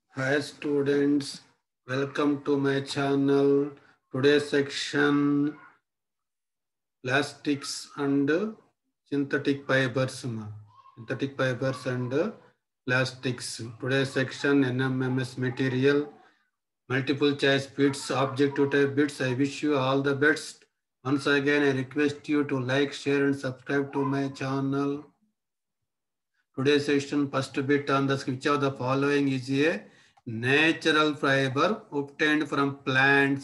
Hi students, welcome to my channel. Today's section plastics and synthetic fibers. Synthetic fibers and plastics. Today's section NMMS material, multiple choice bits, objective type bits. I wish you all the best. Once again, I request you to like, share and subscribe to my channel. Today's session first bit on the which of the following is a natural fiber obtained from plants.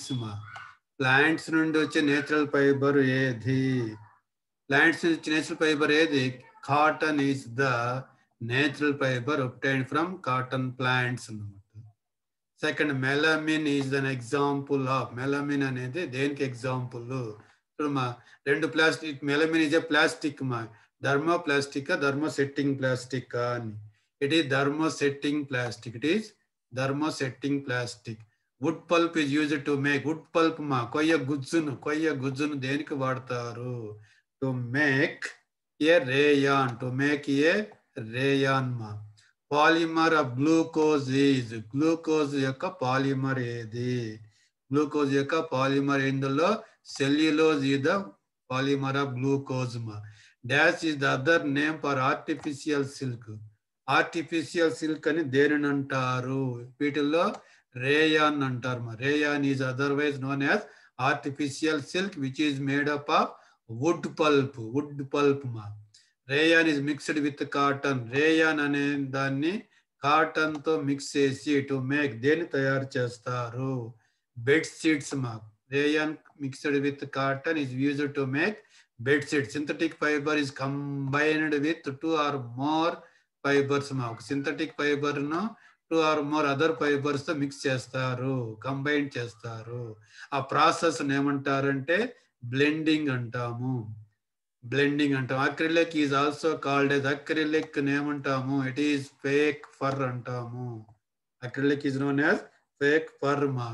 Plants నుండి వచ్చే natural fibre ఏది? Plants నుంచి natural fibre ఏది? Cotton is the natural fibre obtained from cotton plants అన్నమాట. Second, melamine is an example of. Melamine అనేది దేనికి example? ఇప్పుడు మా రెండు plastic, melamine is a plastic మా థర్మోప్లాస్టిక్ థర్మోసెట్టింగ్ ప్లాస్టిక్ అని. It is thermosetting plastic. It is thermosetting plastic. Wood pulp is used to make. Wood pulp మా కొయ్య గుజ్జును దేనికి వాడతారు? To make a rayon. To make a rayon మా. Polymer of glucose is. Glucose యొక్క polymer ఏది? Glucose యొక్క polymer ఇందులో cellulose is the polymer of glucose మా. Dash is the other name for artificial silk. Artificial silk అని దేనిని అంటారు? వీటిల్లో రేయాన్ అంటారు మా. Rayon is otherwise known as artificial silk which is made up of wood pulp. Wood pulp మా. Rayon is mixed with cotton. Rayon అనే దాన్ని cotton తో మిక్స్ చేసి టు మేక్ దేని తయారు చేస్తారు? బెడ్ షీట్స్ మా. Rayon mixed with cotton is used to make bed sheet. Synthetic fibre is combined with 2 or more fibres మా. ఒక సింథటిక్ ఫైబర్ ను 2 or more అదర్ ఫైబర్స్ తో మిక్స్ చేస్తారు, కంబైన్ చేస్తారు. ఆ ప్రాసెస్ ఏమంటారంటే బ్లెండింగ్ అంటాము. బ్లెండింగ్ అంటాం. Acrylic is also called as. Acrylic ఏమంటాము? ఇట్ ఈస్ ఫేక్ ఫర్ అంటాము. Acrylic is known as fake fur మా.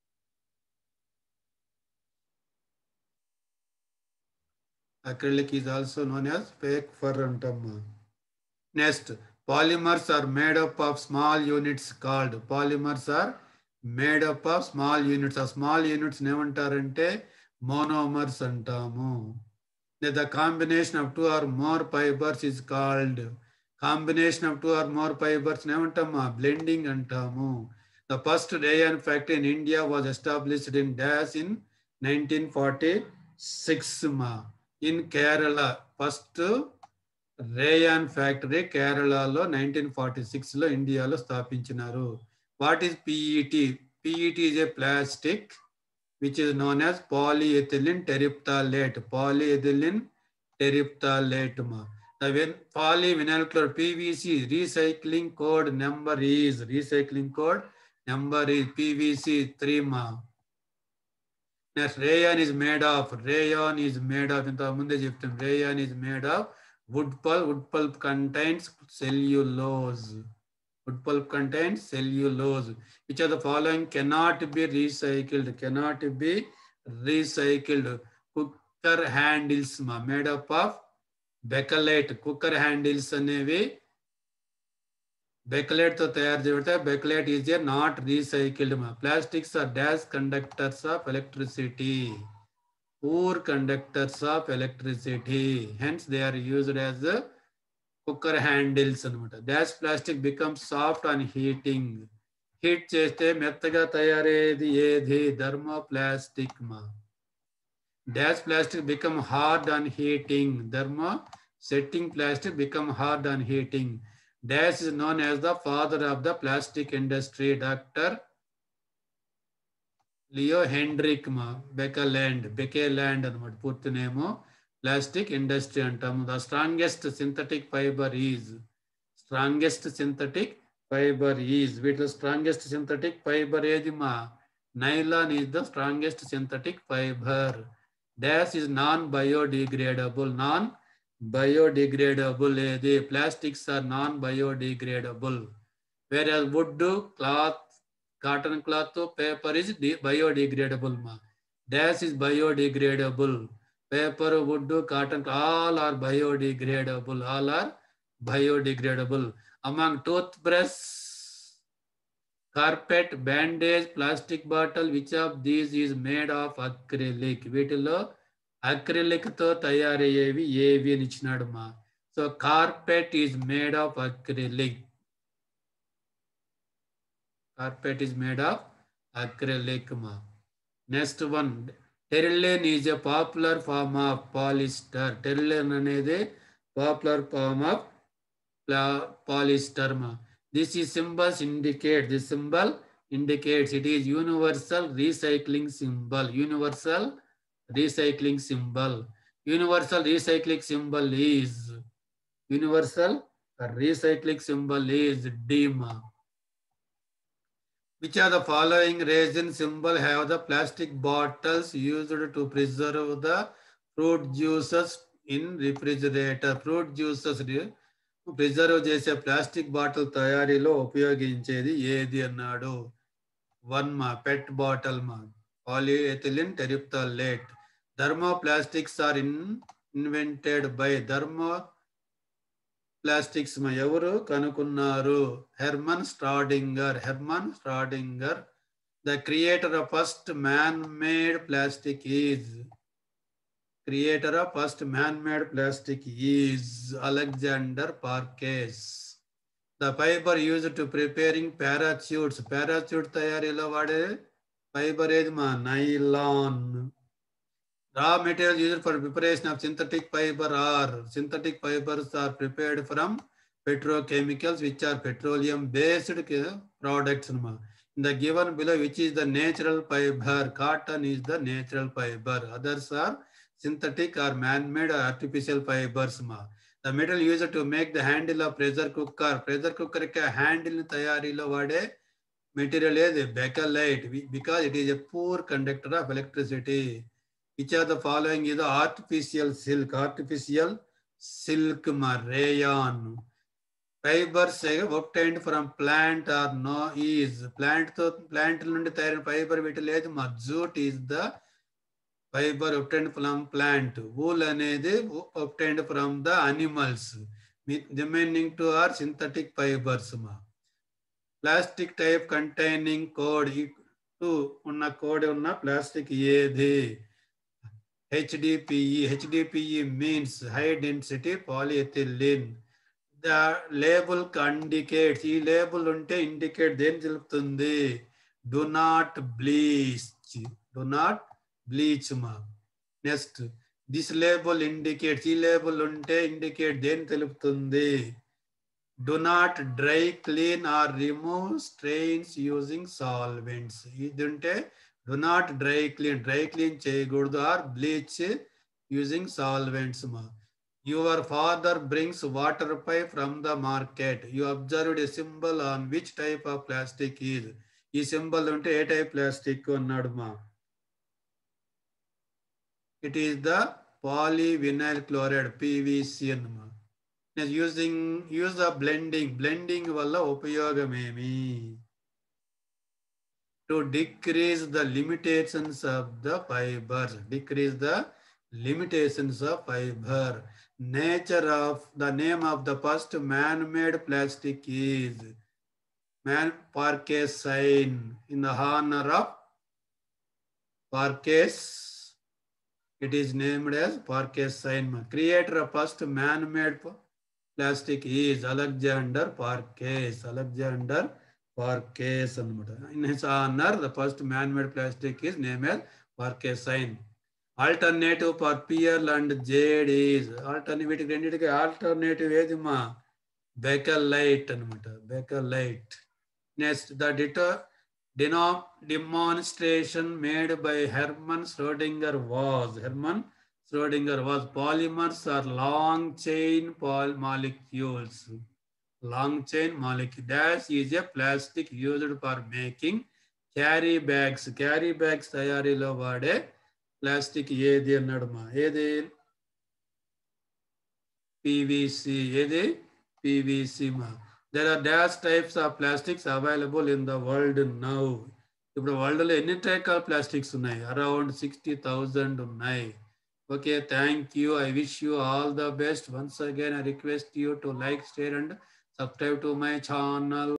Acrylic is also known as fake fur అంటాము. Next, polymers are made up of small units called. Polymers are made up of small units. ఆ small units ఏమంటారంటే monomers అంటాము. The combination of 2 or more fibers is called. Combination of 2 or more fibers ఏమంటామా? Blending అంటాము. The first rayon factory in India was established in Dash in 1946 మా. In Kerala. First rayon factory కేరళలో 1946లో ఇండియాలో స్థాపించినారు. What is PET? PET is a plastic which is known as polyethylene terephthalate. Polyethylene terephthalate ma. The polyvinyl chloride PVC recycling code number is PVC 3 ma. Next, rayon is made of ఇంత ముందే చెప్తాం. rayon is made of wood pulp. Wood pulp contains cellulose. Wood pulp contains cellulose. Which of the following cannot be recycled? Cannot be recycled. Cooker handles made up of bakelite. Cooker handles అనేవి bakelite తో తయారు చేయబడతాయి. Bakelite is a not recycled మా. Plastics are dash conductors of electricity. Poor conductors of electricity. Hence they are used as cooker handles అనమాట. Dash plastic becomes soft on heating. Heat చేస్తే మెత్తగా తయారయ్యేది ఏది? థర్మోప్లాస్టిక్ మా. Dash plastic become hard on heating. Thermo setting plastic become hard on heating. Dash is known as the father of the plastic industry. Doctor Leo Hendrik మా. Baekeland అనమాట పూర్తి నేము. Plastic industry అంటాము. The strongest synthetic fibre is. వీటిలో strongest synthetic fibre ఏది మా? Nylon is the strongest synthetic fibre. Dash is non biodegradable. ఏది? Plastics are non biodegradable. వేరే wood, cloth, cotton cloth, paper is biodegradable మా. Dash is biodegradable. Paper, wood, cotton, all are biodegradable. Among toothbrush, carpet, bandage, plastic bottle, which of these is made of acrylic? వీటిలో acrylic తో తయారయ్యేవి ఏవి అని ఇచ్చినాడు మా. So carpet is made of acrylic. Carpet is made of acrylic మా. Next one, Terylene is a popular form of polyester. Terylene అనేది popular form of polyester ma. This is symbols indicate, this symbol indicates it is universal recycling symbol. Universal recycling symbol. Universal recycling symbol is, universal recycling symbol is D ma. Which of the following resin symbol have the plastic bottles used to preserve the fruit juices in refrigerator? Fruit juices preserve చేసే plastic bottle తయారీలో ఉపయోగించేది ఏది అన్నాడు. One మా PET bottle మా, polyethylene terephthalate. Thermoplastics are invented by. Thermo plastics మా ఎవరు కనుక్కున్నారు? Hermann Staudinger. Hermann Staudinger. The creator of first man made plastic is. Creator of first man-made plastic is Alexander Parkes. The fiber used to preparing parachutes. Parachute తయారీలో వాడే fibre ఏది మా? Nylon. Raw materials used for preparation of synthetic fiber are. Synthetic fibers are prepared from petrochemicals, which are petroleum-based products. In the given below, which is the natural fiber? Cotton is the natural fiber. Others are synthetic or man-made or artificial fibers ma. The metal used to make the handle of pressure cooker. Pressure cooker ke handle tayarilo vade material is bakelite, because it is a poor conductor of electricity. Which of the following is the artificial silk? Artificial silk ma, rayon. Fibers obtained from plant or no is. Plant nundi tayarin fiber వీటిలో ఏది ma? Jute is the fiber obtained from plant. Wool అనేది obtained from the animals. Remaining two are synthetic fibers ma. Plastic type containing code. Two ఉన్న code ఉన్న plastic ఏది? HDPE. HDPE means high density polyethylene. The label indicates. ఈ label ఉంటే indicate దేని తెలుపుతుంది? Do not bleach. Do not bleach ma. Next, this label indicates. ఈ label ఉంటే indicate దేని తెలుపుతుంది? Do not dry clean or remove stains using solvents. ఇది ఉంటే do not dry clean. Dry clean చేయకూడదు or bleach using solvents ma. Your father brings water pipe from the market. You observed a symbol on which type of plastic is. ఈ symbol ఉంటే ఏ type plastic అన్నాడు మా? It is the polyvinyl chloride, PVC అన్నమా. Use of blending. Blending వల్ల ఉపయోగం ఏమి? To decrease the limitations of the fibers. Decrease the limitations of fiber. Nature of the name of the first man-made plastic is Parkes sign, in the honor of Parkes. It is named as Parkes sign. Creator of first man-made plastic is Alexander Parkes. Alexander Parkes. In his honor, the first man-made plastic is named as Parkes sign. Alternative for pearl and jade is. Alternative ఏది మా? Bakelite అన్నమాట. Bakelite. Next, the demonstration made by Hermann Schrödinger was. Hermann Schrödinger was polymers are long chain molecules. Long chain molecule. Dash is a plastic used for making carry bags. Carry bags తయారీలో వాడే plastic ఏది అన్నాడు మా? ఏది? PVC. ఏది? PVC మా. There are dash types of plastics available in the world now. ఇప్పుడు వరల్డ్లో ఎన్ని టైప్ ఆఫ్ ప్లాస్టిక్స్ ఉన్నాయి? అరౌండ్ 60,000 ఉన్నాయి. Okay, thank you. I wish you all the best. Once again, I request you to like, share and subscribe to my channel.